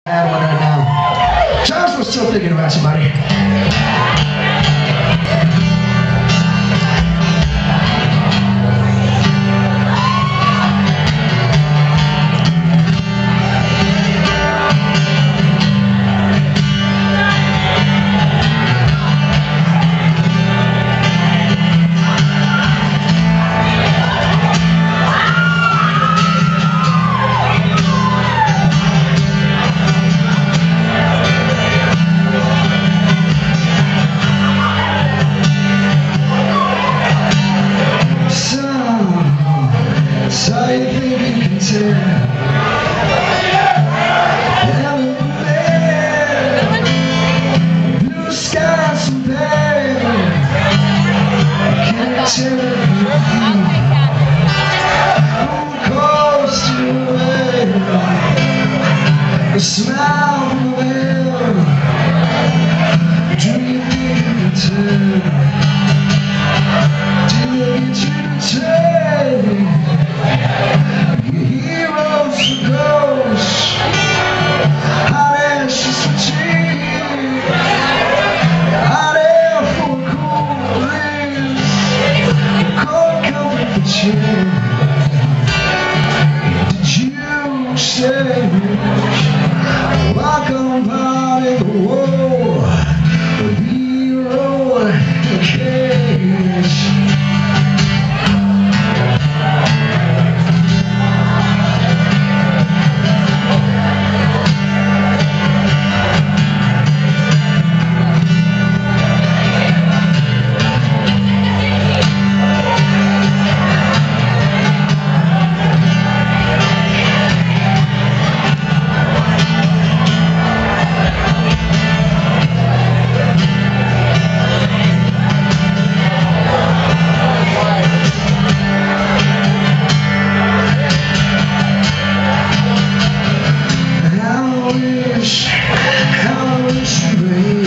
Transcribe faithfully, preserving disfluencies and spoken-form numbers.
Add one right now. Charles was still thinking about you, buddy. So you think you can tell? Blue skies and pale. Can't tell who calls to away. The smile from the veil. Do you think you can tell? Do you get you to tell? Your heroes are ghosts, hot ashes for tea, hot air for a cool breeze, cold comfort for chill. Did you say, welcome party, whoa, the hero in the cage. I wish you rain.